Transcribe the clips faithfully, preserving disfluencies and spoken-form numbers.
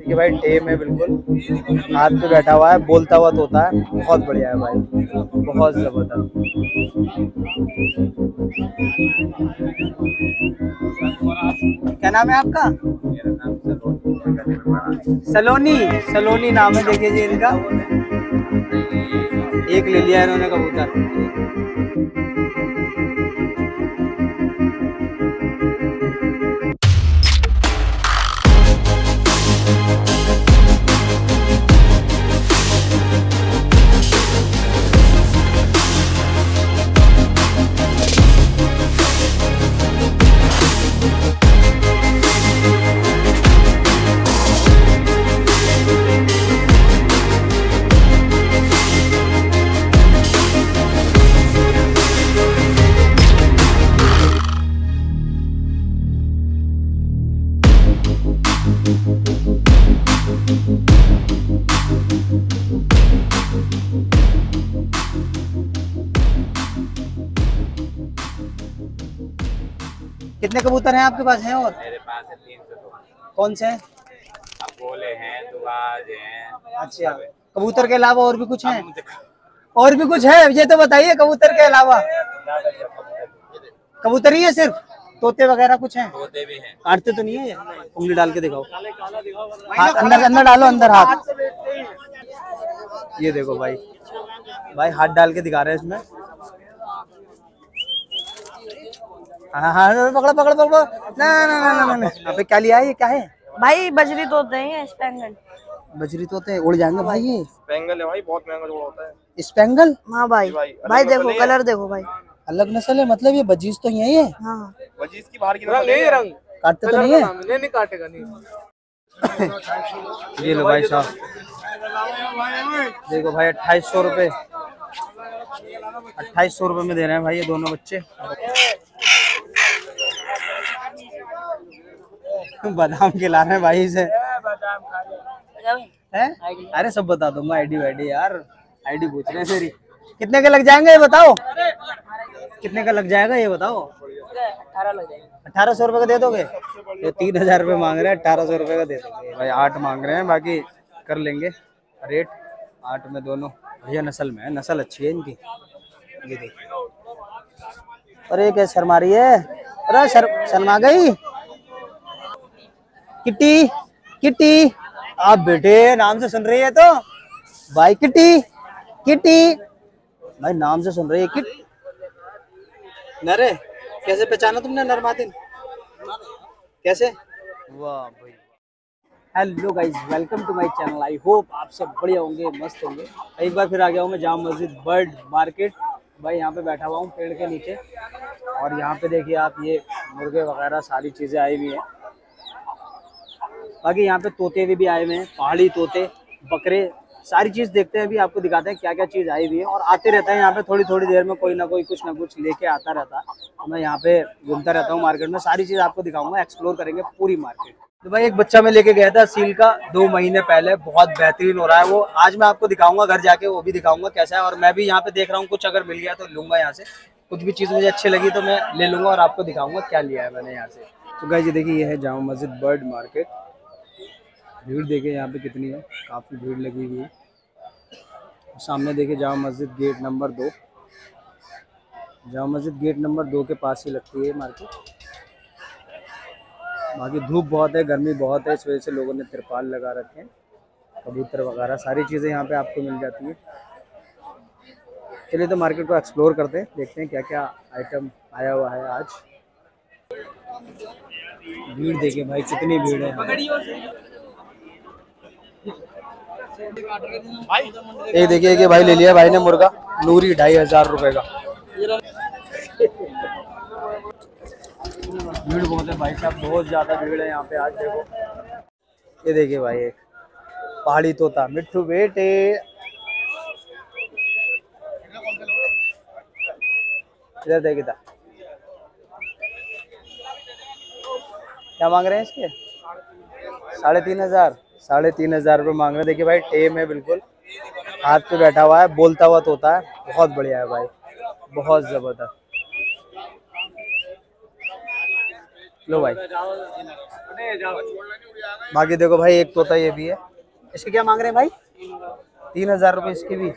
देखिए भाई टेम है, बिल्कुल हाथ पे बैठा हुआ है, बोलता हुआ तोता है, बहुत बढ़िया है भाई, बहुत जबरदस्त। क्या नाम है आपका? मेरा नाम सलोनी। सलोनी नाम है, देखिए जी इनका। एक ले लिया इन्होंने कबूतर। कितने कबूतर हैं आपके पास हैं? और मेरे पास है तीन सौ दो। कौन से हैं? अब बोले हैं, दुबाज हैं। अच्छा, कबूतर के अलावा और भी कुछ है? और भी कुछ है, ये तो बताइए। कबूतर के अलावा कबूतर ही है सिर्फ? तोते वगैरह कुछ हैं? तोते भी हैं। काटते तो नहीं है? उंगली डाल के दिखाओ, हाथ अंदर अंदर डालो, अंदर हाथ। ये देखो भाई, भाई हाथ डाल के दिखा रहे हैं इसमें। हाँ हाँ, पकड़ो पकड़ो पकड़ो। ना ना ना ना ना, यहाँ पे क्या लिया है? ये क्या है भाई? बजरी तोते हैं, स्पेंगल। बजरी तोते उड़ जाएंगे भाई। ये स्पेंगल है भाई, बहुत महंगा जोड़ा होता है स्पेंगल। हाँ भाई, भाई, भाई देखो कलर देखो भाई, अलग नस्ल है मतलब। ये बजीज तो ही है ये। हाँ बजीज की बाहर की नस्ल है। रंग काटते तो नहीं है? नहीं नहीं काटेगा नहीं। ये लो भाई साहब, देखो भाई अट्ठाईस सौ रुपए अट्ठाईस सौ रुपए में दे रहे हैं भाई ये दोनों बच्चे। बादाम खिला रहे हैं भाई से। हैं? अरे सब बता दूंगा, आईडी वाईडी यार, आईडी पूछ रहे हैं तेरी। कितने का लग जाएंगे ये बताओ? कितने का लग जाएगा ये बताओ? अठारह लग जाएगा। अठारह सौ रुपए का दे दोगे? ये तीन हजार रुपए मांग रहे हैं, अठारह सौ रुपए का दे दोगे भाई। आठ मांग रहे हैं, बाकी कर लेंगे रेट। आठ में दोनों भैया नस्ल में है, नस्ल अच्छी है इनकी। ये देखो, अरे क्या शर्मा रही है? अरे शर शर्मा गई। किट्टी किट्टी, आप बेटे नाम से सुन रही है तो भाई। किट्टी किट्टी भाई नाम से सुन रही है। किट नरे, कैसे पहचाना तुमने नर मादिन? कैसे? वाह भाई। Hello guys, welcome to my channel. I hope आप सब बढ़िया होंगे, मस्त होंगे। एक बार फिर आ गया हूँ मैं जामा मस्जिद बर्ड मार्केट। भाई यहाँ पे बैठा हुआ हूँ पेड़ के नीचे, और यहाँ पे देखिए आप, ये मुर्गे वगैरह सारी चीज़ें आई हुई हैं। बाकी यहाँ पे तोते भी, भी आए हुए हैं, पहाड़ी तोते, बकरे, सारी चीज़ देखते हैं। अभी आपको दिखाते हैं क्या क्या चीज़ आई हुई है। और आते रहता है यहाँ पे, थोड़ी थोड़ी देर में कोई ना कोई कुछ ना कुछ लेके आता रहता है। तो मैं यहाँ पे घूमता रहता हूँ मार्केट में, सारी चीज़ आपको दिखाऊंगा, एक्सप्लोर करेंगे पूरी मार्केट। तो भाई एक बच्चा मैं लेके गया था सील का दो महीने पहले, बहुत बेहतरीन हो रहा है वो। आज मैं आपको दिखाऊंगा घर जाके, वो भी दिखाऊंगा कैसा है। और मैं भी यहाँ पे देख रहा हूँ, कुछ अगर मिल गया तो लूंगा यहाँ से। कुछ भी चीज़ मुझे अच्छी लगी तो मैं ले लूंगा और आपको दिखाऊंगा क्या लिया है मैंने यहाँ से। तो गाइस ये देखिए, ये है जामा मस्जिद बर्ड मार्केट। भीड़ देखिए यहाँ पे कितनी है, काफ़ी भीड़ लगी हुई है। सामने देखिए जामा मस्जिद गेट नंबर दो, जामा मस्जिद गेट नंबर दो के पास ही लगती है मार्केट। बाकी धूप बहुत है, गर्मी बहुत है, इस वजह से लोगों ने तिरपाल लगा रखे हैं। कबूतर वगैरह सारी चीज़ें यहाँ पे आपको मिल जाती है। चलिए तो मार्केट को एक्सप्लोर करते हैं, देखते हैं क्या क्या आइटम आया हुआ है आज। भीड़ देखिए भाई कितनी भीड़ है। ये देखिए कि भाई ले लिया भाई ने मुर्गा नूरी ढाई हजार रुपए का। भीड़ बहुत है भाई साहब, बहुत ज्यादा भीड़ है यहाँ पे आज। देखो ये देखिए भाई, एक पहाड़ी तोता मिट्ठू बेटे। इधर देखिए था क्या मांग रहे हैं इसके? साढ़े तीन हजार साढ़े तीन हजार रुपये मांग रहे हैं। देखिए भाई टेम है, बिल्कुल हाथ पे बैठा हुआ है, बोलता हुआ तोता है, बहुत बढ़िया है भाई, बहुत जबरदस्त। लो भाई। बाकी देखो भाई एक तोता ये भी है, इसके क्या मांग रहे हैं भाई? तीन हजार रुपये इसकी भी।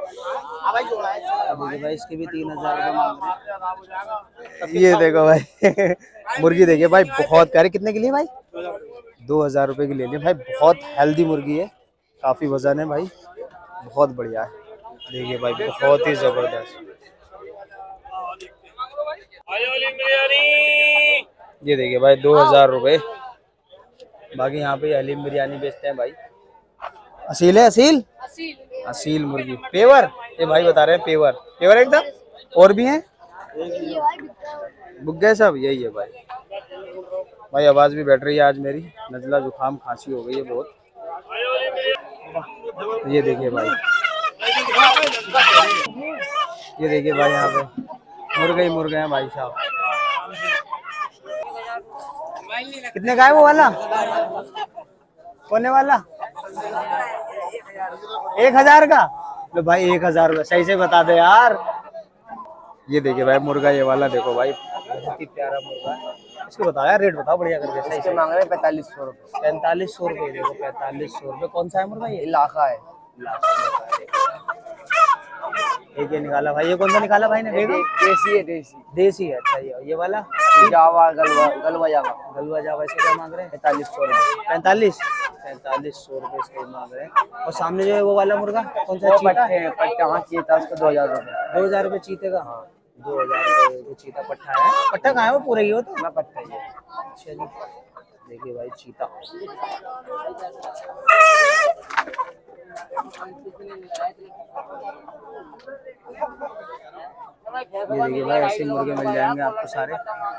देखिए भाई इसके भी तीन हजार रुपये मांग रहे हैं। ये देखो भाई मुर्गी देखिए भाई बहुत प्यारी। कितने के लिए भाई? दो हजार रुपये की ले ली भाई। बहुत हेल्दी मुर्गी है, काफी वजन है भाई, बहुत बढ़िया है। देखिए भाई बहुत ही जबरदस्त। ये देखिए भाई दो हजार रुपये। बाकी यहाँ पे हलीम बिरयानी बेचते हैं भाई। असील है, असील असील मुर्गी पेवर। ये भाई बता रहे हैं पेवर, पेवर एकदम। और भी हैं? बुक गए सब, यही है भाई। भाई आवाज भी बैठ रही है आज मेरी, नजला जुकाम खांसी हो गई है बहुत। ये देखिए भाई, ये देखिए भाई यहाँ पे मुर्गे ही मुर्गे हैं भाई साहब। कितने का है वो वाला? कोने वाला एक हजार का? लो भाई एक हजार का सही से बता दे यार। ये देखिए भाई मुर्गा, ये वाला देखो भाई बहुत ही प्यारा मुर्गा है। इसको बताओ यार, रेट बताओ बढ़िया करके। सही से मांग रहे हैं पैंतालीस सौ रुपये। पैंतालीस सौ रुपये देखो, पैंतालीस सौ रुपये। कौन सा है मुर्गा ये? लाखा है। एक ये निकाला भाई। ये कौन सा निकाला भाई ने? देसी है। देसी देसी है। अच्छा ये ये वाला जावा, गलवा गलवा जावा गलवा जावा इसके क्या मांग रहे हैं? पैंतालीस सौ रुपये। पैंतालीस पैंतालीस सौ रुपये इसके मांग रहे हैं। और सामने जो है वो वाला मुर्गा कौन सा? चीता है। पट्टा चीता, उसका दो हजार रुपये। दो हजार रुपये चीते का? हाँ दो हजार रुपये चीता। पट्टा है? पट्टा कहाँ है वो? पूरा ही हो तो ना पट्टा ही है। अच्छा जी देखिए भाई चीता। ये देखिए भाई ऐसे मुर्गे मिल जाएंगे आपको सारे।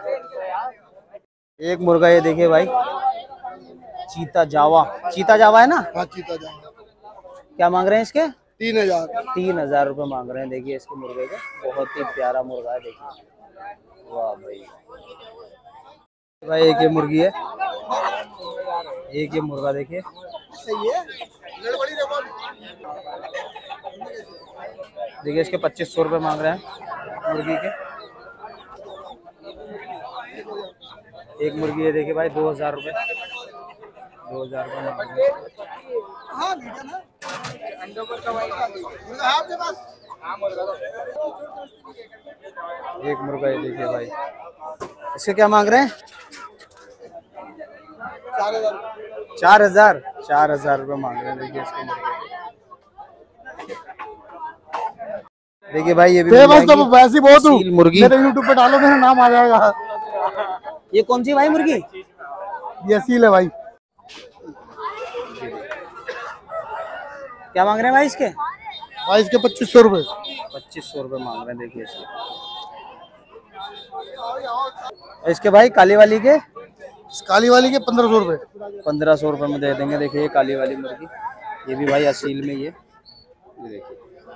एक मुर्गा ये देखिए भाई चीता जावा। चीता जावा है ना? हाँ चीता जावा। क्या मांग रहे हैं इसके? तीन हजार तीन हजार रुपये मांग रहे हैं। देखिए इसके मुर्गे का, बहुत ही प्यारा मुर्गा है। देखिए वाह भाई। भाई एक ये मुर्गी है, एक ये मुर्गा देखिए। सही है। देखिए इसके पच्चीस सौ रुपये मांग रहे हैं मुर्गी के। एक मुर्गी है देखिए भाई दो हजार रुपये। दो हजार रुपये मांग रहे हैं। एक मुर्गा ये देखिए भाई। इसके क्या मांग रहे हैं? चार हजार चार हजार रुपये मांग रहे हैं। देखिए इसके मुर्गे। देखिए भाई ये भी बस तो वैसी बहुत हूँ मुर्गी। मेरे यूट्यूब पे डालो, मेरा नाम आ जाएगा। ये कौन सी भाई मुर्गी? ये असील है भाई। क्या मांग रहे हैं भाई इसके? भाई इसके पच्चीस सौ रुपये। पच्चीस सौ रुपये मांग रहे हैं। देखिए इसके इसके भाई काली वाली के? काली वाली के पंद्रह सौ रुपये। पंद्रह सौ रुपये में दे देंगे। देखिए काली वाली मुर्गी, ये भी भाई असील में ही है। ये देखिए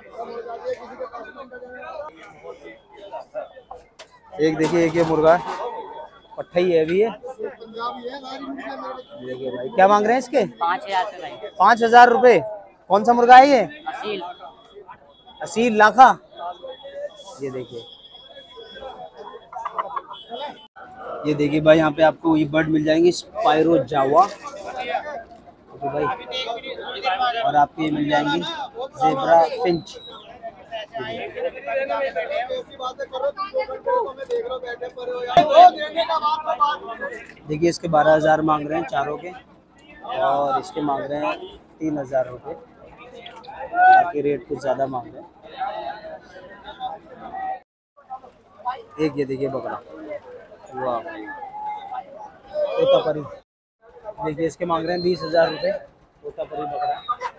एक देखिए एक ये मुर्गा पट्टा ही है भी है। देखिए भाई क्या मांग रहे हैं इसके? पाँच हजार से भाई। पाँच हजार रुपये। कौन सा मुर्गा है ये? असील असील लाखा। ये देखिए, ये देखिए भाई यहाँ पे आपको ये बर्ड मिल जाएंगे स्पाइरो जावा तो भाई, और आपको ये मिल जाएंगी ज़ेब्रा फिंच। देखिए इसके बारह हजार मांग रहे हैं चारों के, और इसके मांग रहे हैं तीन हजार रुपये। बाकी रेट कुछ ज़्यादा मांग रहे हैं। एक ये देखिए बकरा, वाह तोतापरी। देखिए इसके मांग रहे हैं बीस हजार रुपये तोतापरी बकरा।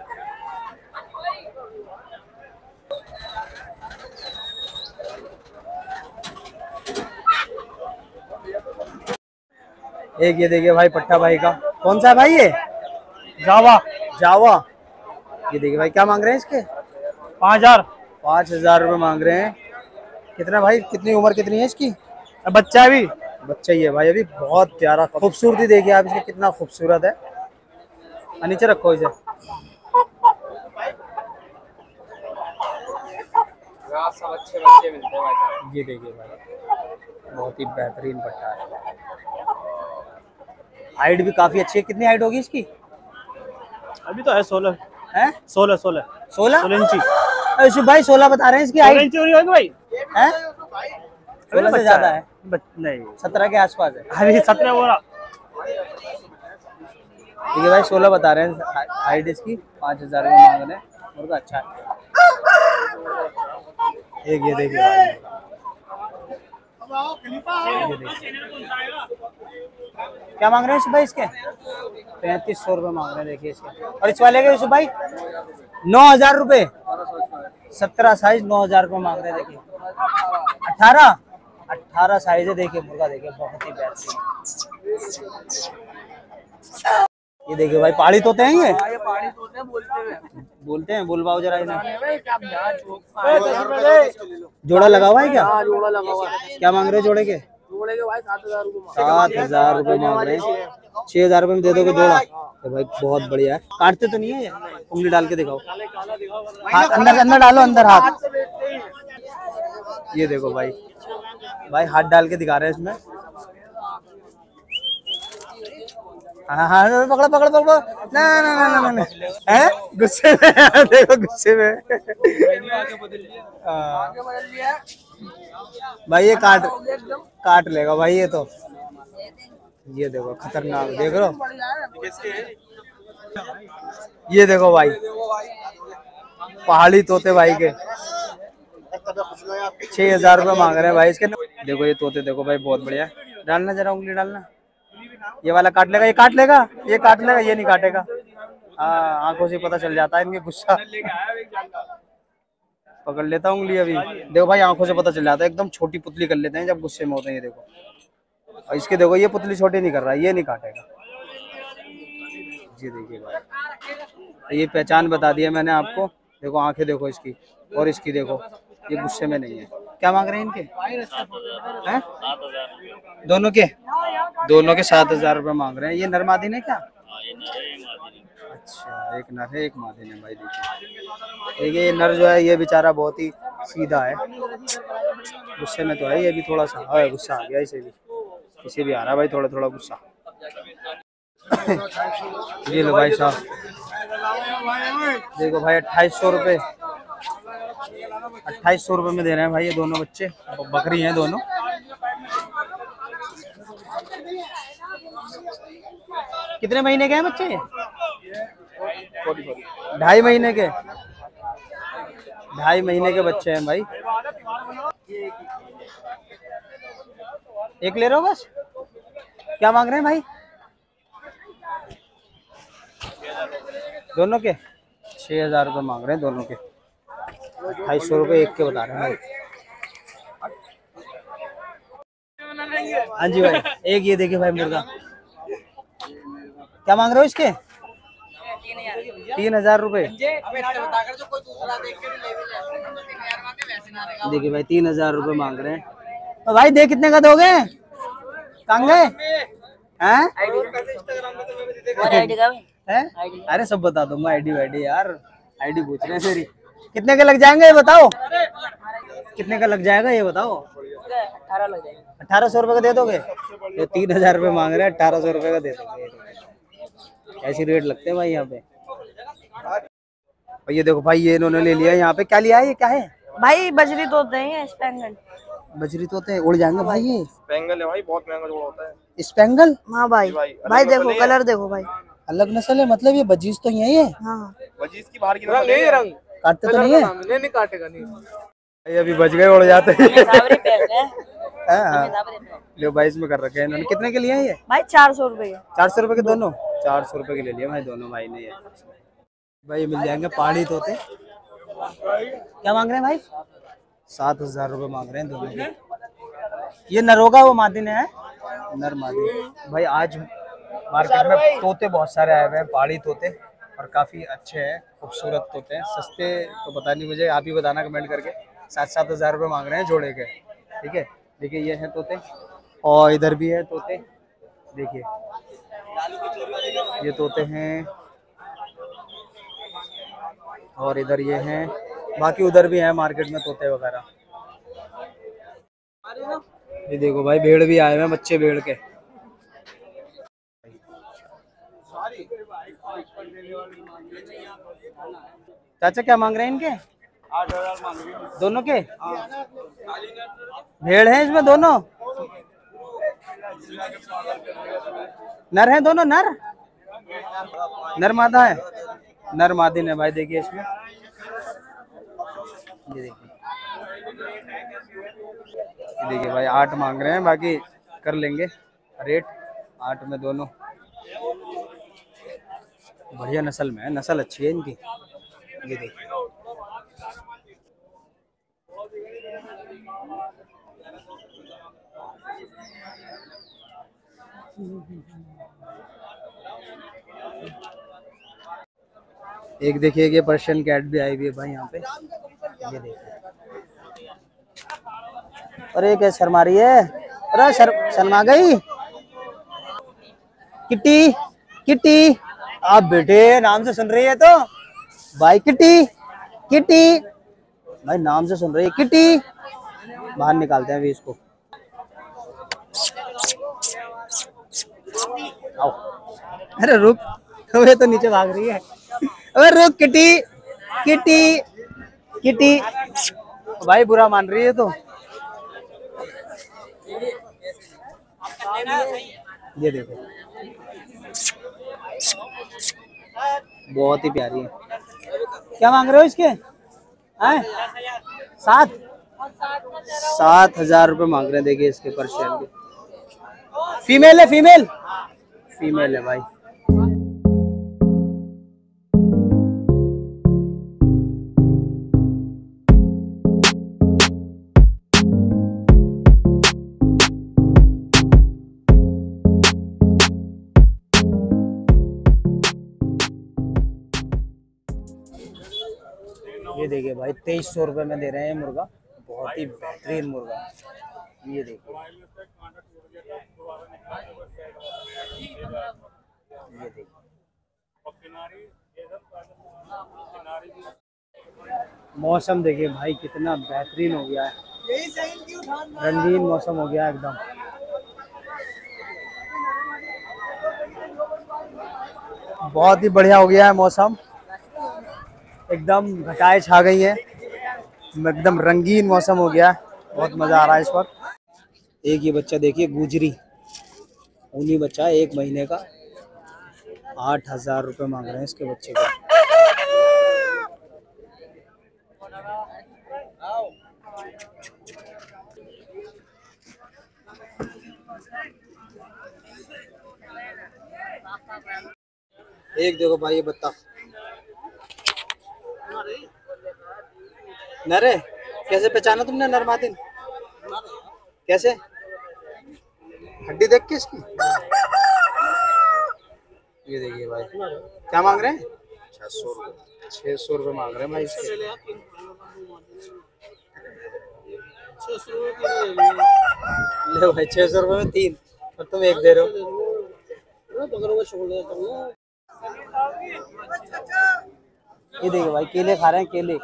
एक ये देखिए भाई पट्टा भाई का, कौन सा है भाई ये? जावा। जावा। ये देखिए भाई क्या मांग रहे हैं इसके? पाँच हजार पाँच हजार रुपये मांग रहे हैं। कितना भाई, कितनी उम्र कितनी है इसकी? बच्चा भी बच्चा ही है भाई अभी। बहुत प्यारा, खूबसूरती देखिए आप इसकी कितना खूबसूरत है। नीचे रखो इसे। सब अच्छे बच्चे मिलते हैं भाई। ये देखिए भाई बहुत ही बेहतरीन पट्टा है। हाइट भी काफी अच्छी है। कितनी हाइट होगी इसकी? अभी तो है सोलह है सोलह सोलह सोलह सोलह इंची यूसुफ भाई सोलह बता रहे हैं इसकी सोलह हाइट इंची हो रही होगी भाई। है? सोलह से ज्यादा है, बच- नहीं सत्रह के आसपास है। अभी सत्रह हो रहा। ठीक है भाई, सोलह बता रहे हैं हाइट इसकी, पाँच हजार रुपये मांग रहे हैं। मुर्गा अच्छा है। एक ये देखिए भाई, ये देखिए। क्या मांग रहे हैं यूसुफ भाई इसके? पैंतीस सौ रुपये मांग रहे हैं देखिए इसके। और इस वाले के यूसुफ भाई नौ हजार रुपये, सत्रह साइज नौ हजार रुपये मांग रहे हैं देखिए। अठारह अठारह साइज है देखिए मुर्गा, देखिए बहुत ही बेहतरीन। ये देखिए भाई पहाड़ी तोते हैं ये, बोलते हैं, बुलवाओ जरा इन्हें। जोड़ा लगा हुआ है क्या? जोड़ा लगा हुआ है। क्या मांग रहे हो जोड़े के? जोड़े के भाई सात हजार रूपए सात हजार रुपये मांग रहे हैं। छह हजार रुपये में दे दोगे जोड़ा? तो भाई बहुत बढ़िया है। काटते तो नहीं है ये? उंगली डाल के दिखाओ, हाथ अंदर अंदर डालो, अंदर हाथ। ये देखो भाई, भाई हाथ डाल के दिखा रहे हैं इसमें। हाँ हाँ पकड़ो पकड़ो पकड़ो, ना ना ना ना ना है गुस्से में देखो गुस्से में। हाँ। भाई ये काट काट लेगा भाई ये तो। ये देखो खतरनाक, देख रहे हो? ये देखो भाई पहाड़ी तोते भाई के छह हजार रुपये मांग रहे हैं भाई इसके। देखो ये तोते देखो भाई बहुत बढ़िया। डालना जरा उंगली डालना। ये वाला काट लेगा, ये काट लेगा, ये काट लेगा, ये नहीं काटेगा। हाँ आंखों से पता चल जाता है इनके गुस्सा। पकड़ लेता हूँ उंगली अभी। देखो भाई आंखों से पता चल जाता है, एकदम छोटी पुतली कर लेते हैं जब गुस्से में होते हैं। ये देखो, और इसके देखो ये पुतली छोटी नहीं कर रहा है, ये नहीं काटेगा। जी देखिए भाई, ये पहचान बता दिया मैंने आपको। देखो आंखें देखो इसकी, और इसकी देखो, ये गुस्से में नहीं है। क्या मांग रहे हैं इनके? हैं? दोनों के दोनों के सात हजार रुपये मांग रहे हैं। ये नरमादीन है क्या? अच्छा एक नर है एक मादीन है भाई। देखिए देखिए ये नर जो है ये बेचारा बहुत ही सीधा है, गुस्से में तो है ये भी थोड़ा सा। है गुस्सा आ गया इसे भी, इसे भी आ रहा है भाई थोड़ा थोड़ा गुस्सा। ये लो भाई साहब, देखो भाई अट्ठाईस सौ रुपये अट्ठाईस सौ रुपये में दे रहे हैं भाई ये दोनों बच्चे। बकरी हैं दोनों। कितने महीने के हैं बच्चे? ढाई महीने के ढाई महीने के बच्चे हैं भाई। एक ले रहे हो बस? क्या मांग रहे हैं भाई? दोनों के छह हजार रुपये मांग रहे हैं दोनों के। अट्ठाईस सौ रुपये एक के बता रहे हैं भाई। हाँ जी भाई, एक ये देखिए भाई मुर्गा। क्या मांग रहे हो इसके? तीन हजार रुपये। देखिए भाई तीन हजार रुपये मांग रहे हैं। तो भाई दे कितने का दोगे? कहाँ गए हैं? हैं? अरे सब बता दूंगा, आईडी वाईडी यार, आईडी पूछ रहे हैं तेरी। कितने के लग जाएंगे ये बताओ? कितने का लग जाएगा ये बताओ? अठारह लग जाएगा। अठारह सौ रुपये का दे दोगे? ये तीन हजार रुपये मांग रहे हैं, अठारह सौ रुपये का दे दोगे? ऐसी रेट लगते हैं भाई यहाँ पे। और ये देखो भाई ये इन्होंने ले लिया यहाँ पे। क्या लिया है ये? क्या है भाई बजरी तोते हैं, स्पेंगल। बजरी तोते उड़ जाएंगे भाई ये। स्पेंगल है भाई, बहुत महंगा जोड़ा होता है स्पेंगल। हाँ भाई भाई देखो कलर देखो भाई, अलग नस्ल है मतलब ये बजीज तो यही है। हाँ वजीज की बाहर की रंग नहीं, रंग काटते तो नहीं है? नहीं नहीं काटेगा नहीं। ये अभी बच गए, उड़ जाते हैं। सावरी पैक है। हाँ जो बाईस में कर रखे हैं इन्होंने। कितने के लिए है ये? भाई चार सौ रुपए के। चार सौ रुपए के दोनों? चार सौ रुपए के ले लिए भाई दोनों भाई ने। ये भाई मिल जाएंगे पहाड़ी तोते। क्या मांग रहे हैं भाई? सात हजार रुपये मांग रहे हैं दोनों के। ये नर होगा वो मादीन है? नर मादीन। भाई आज मार्केट में तोते बहुत सारे आए हुए हैं, पहाड़ी तोते, और काफी अच्छे हैं, खूबसूरत तोते हैं। सस्ते तो पता नहीं मुझे, आप ही बताना कमेंट करके। सात सात हजार रुपये मांग रहे हैं जोड़े के। ठीक है देखिए ये है तोते, और इधर भी है तोते। देखिए ये तोते हैं, और इधर ये हैं, बाकी उधर भी हैं मार्केट में तोते वगैरह। ये देखो भाई भेड़ भी आए हुए हैं, बच्चे भेड़ के। चाचा क्या मांग रहे हैं इनके? आठ हजार मांग रही हूँ। दोनों के भेड़ हैं इसमें दोनों? नर हैं दोनों? नर नर मादा है? नर मादिन है भाई। देखिए इसमें, ये देखिए, ये देखिए भाई आठ मांग रहे हैं, बाकी कर लेंगे रेट। आठ में दोनों बढ़िया नस्ल में है, नस्ल अच्छी है इनकी। ये देखिए एक देखिए ये पर्शियन कैट भी आई हुई है भाई यहाँ पे। ये देखिए, अरे क्या शर्मा रही है? अरे शर, शर्मा गई। किट्टी किट्टी, आप बेटे नाम से सुन रही है तो भाई। किट्टी किट्टी भाई नाम से सुन रही है। किट्टी, बाहर निकालते हैं अभी इसको। आओ। अरे रुक, वे तो नीचे भाग रही है। अरे रुक किट्टी किट्टी किट्टी, भाई बुरा मान रही है तो। ये देखो बहुत ही प्यारी है। क्या मांग रहे हो इसके? हैं? सात सात हजार रुपये मांग रहे हैं। देखिए इसके पर्शियन के। फीमेल है? फीमेल फीमेल है भाई। ये देखिए भाई तेईस सौ रुपये में दे रहे हैं मुर्गा, बहुत ही बेहतरीन मुर्गा। ये देखिए, ये देखिए मौसम देखिए भाई कितना बेहतरीन हो गया है, रंगीन मौसम हो गया एकदम। बहुत ही बढ़िया हो गया है मौसम, एकदम घटाएं छा गई है, एकदम रंगीन मौसम हो गया है। बहुत मज़ा आ रहा है इस वक्त। एक ये बच्चा देखिए गुजरी ऊनी बच्चा, एक महीने का। आठ हजार रुपये मांग रहे हैं इसके बच्चे का। एक देखो भाई ये बत्ता नर है। कैसे पहचाना तुमने नर मादिन? कैसे? हड्डी देख के इसकी। ये देखिए भाई क्या मांग रहे हैं? छह सौ रुपये छह सौ रुपये मांग रहे हैं भाई इसके। ले भाई छह सौ रुपये में तीन, और तुम एक दे रहे हो। ये देखिए भाई केले खा रहे हैं, केले।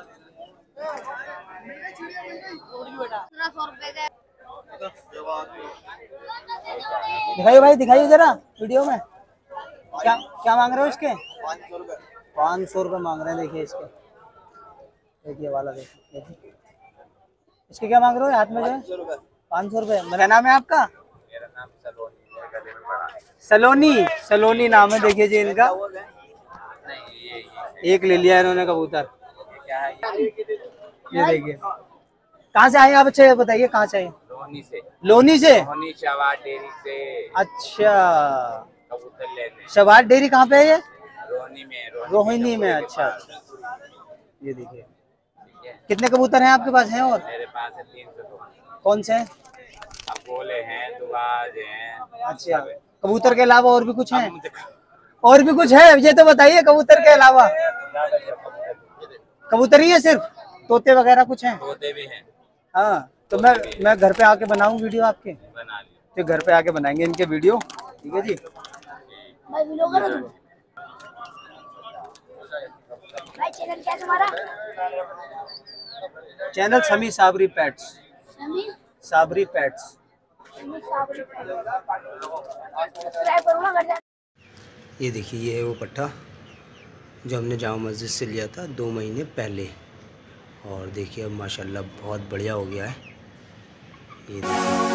दिखाइए भाई, दिखाइए जरा वीडियो में। क्या क्या मांग रहे हो इसके? पाँच सौ रुपये मांग रहे हैं। देखिए इसके, देखिए वाला देखिए, देखिए इसके क्या मांग रहे हो? हाथ में जो है पाँच सौ रुपये। मेरा नाम है आपका? मेरा नाम सलोनी है, गले में पड़ा है। सलोनी, सलोनी नाम है। देखिए जी इनका। नहीं ये, ये एक ले लिया इन्होंने कबूतर। क्या है ये? ये देखिए कहाँ से आए आप? अच्छा बताइए कहाँ से आए? लोनी से। लोनी से? लोनी शवार डेयरी से अच्छा, कबूतर लेने। शवार डेयरी कहाँ पे है ये? रोहिणी में। रोहिणी रोहिणी में। अच्छा, ये देखिए कितने कबूतर हैं आपके पास? हैं और? मेरे पास है तीन सौ दो। कौन से हैं? अब बोले हैं, दुआज हैं। अच्छा, कबूतर के अलावा और भी कुछ है? और भी कुछ है? ये तो बताइए कबूतर के अलावा। कबूतर ही है सिर्फ? तोते वगैरह कुछ हैं? तोते भी हैं। हाँ, तो मैं मैं घर पे आके बनाऊं वीडियो आपके? बना लिया। तो घर पे आके बनाएंगे इनके वीडियो, ठीक है जी। भाई व्लॉगर हो तुम? भाई चैनल क्या है तुम्हारा? चैनल समी साबरी पेट्स। समी साबरी पेट्स। समी साबरी सब्सक्राइब करो ना, कर। ये देखिए ये है वो पट्टा जो हमने जामा मस्जिद से लिया था दो महीने पहले। और देखिए अब माशाल्लाह बहुत बढ़िया हो गया है। ये देखिए